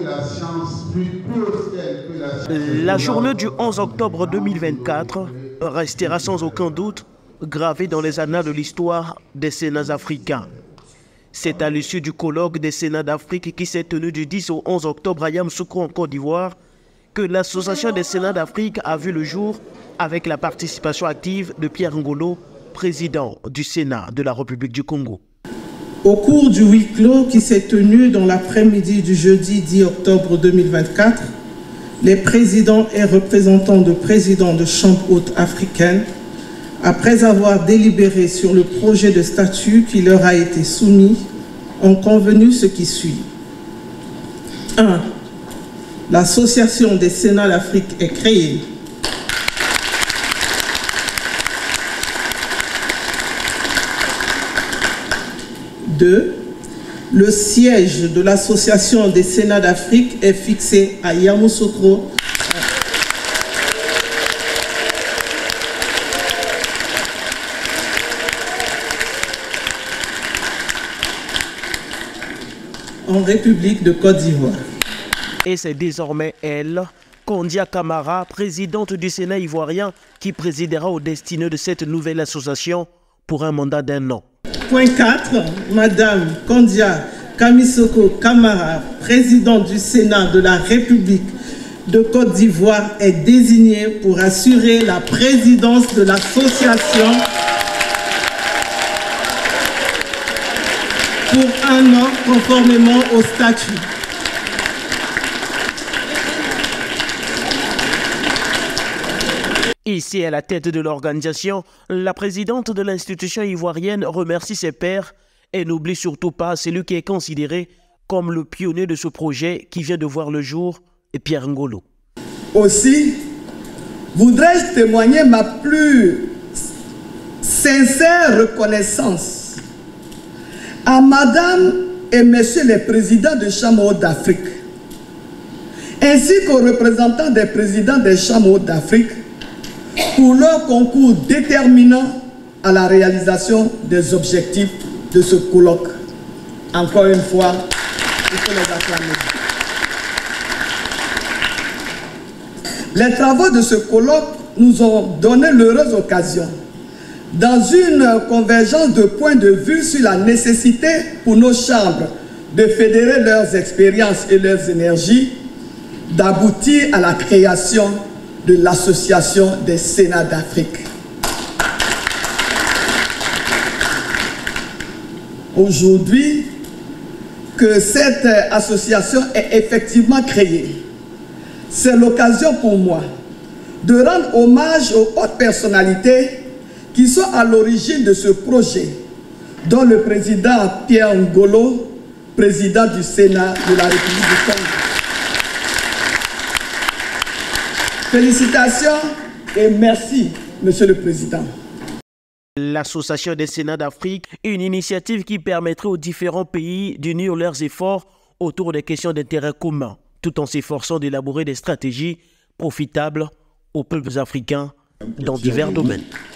La journée du 11 octobre 2024 restera sans aucun doute gravée dans les annales de l'histoire des Sénats africains. C'est à l'issue du colloque des Sénats d'Afrique qui s'est tenu du 10 au 11 octobre à Yamoussoukro en Côte d'Ivoire que l'Association des Sénats d'Afrique a vu le jour avec la participation active de Pierre Ngolo, président du Sénat de la République du Congo. Au cours du huis clos qui s'est tenu dans l'après-midi du jeudi 10 octobre 2024, les présidents et représentants de présidents de chambres hautes africaines, après avoir délibéré sur le projet de statut qui leur a été soumis, ont convenu ce qui suit. 1. L'Association des Sénats d'Afrique est créée. 2. Le siège de l'Association des Sénats d'Afrique est fixé à Yamoussoukro. En République de Côte d'Ivoire. Et c'est désormais elle, Kondia Camara, présidente du Sénat ivoirien, qui présidera aux destinées de cette nouvelle association pour un mandat d'1 an. Point 4. Madame Kondia Kamisoko Camara, présidente du Sénat de la République de Côte d'Ivoire, est désignée pour assurer la présidence de l'association pour 1 an conformément au statut. Ici, à la tête de l'organisation, la présidente de l'institution ivoirienne remercie ses pairs et n'oublie surtout pas celui qui est considéré comme le pionnier de ce projet qui vient de voir le jour, Pierre Ngolo. Aussi, voudrais-je témoigner ma plus sincère reconnaissance à Madame et Monsieur les présidents de Chambres hautes d'Afrique, ainsi qu'aux représentants des présidents des Chambres hautes d'Afrique, pour leur concours déterminant à la réalisation des objectifs de ce colloque. Encore une fois, il faut les acclamer. Les travaux de ce colloque nous ont donné l'heureuse occasion, dans une convergence de points de vue sur la nécessité pour nos chambres de fédérer leurs expériences et leurs énergies, d'aboutir à la création de l'Association des Sénats d'Afrique. Aujourd'hui, que cette association est effectivement créée, c'est l'occasion pour moi de rendre hommage aux hautes personnalités qui sont à l'origine de ce projet, dont le président Pierre Ngolo, président du Sénat de la République du Congo. Félicitations et merci, Monsieur le Président. L'Association des Sénats d'Afrique, une initiative qui permettrait aux différents pays d'unir leurs efforts autour des questions d'intérêt commun, tout en s'efforçant d'élaborer des stratégies profitables aux peuples africains dans divers domaines.